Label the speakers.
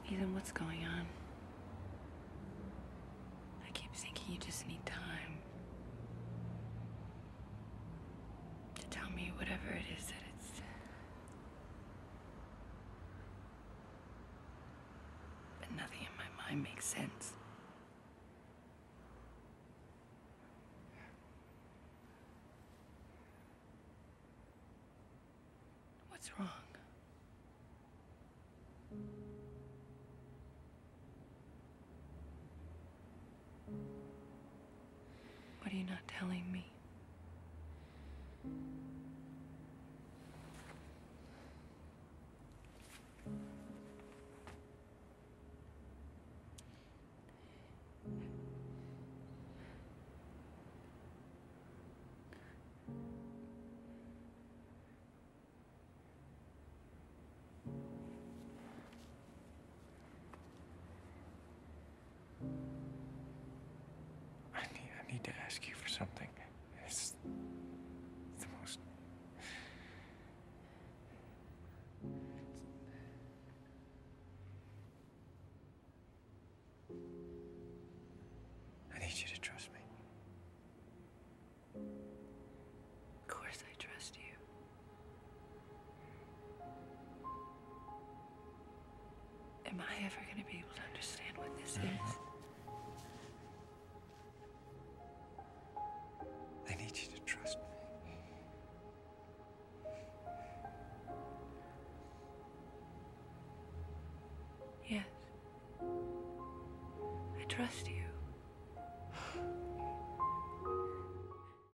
Speaker 1: Ethan, what's going on? I keep thinking you just need time to tell me whatever it is that it's... But nothing in my mind makes sense. What's wrong? What are you not telling me?
Speaker 2: I need to ask you for something. It's the most... I need you to trust me.
Speaker 1: Of course I trust you. Am I ever going to be able to understand what this is?
Speaker 2: I need you to trust me.
Speaker 1: Yes. I trust you.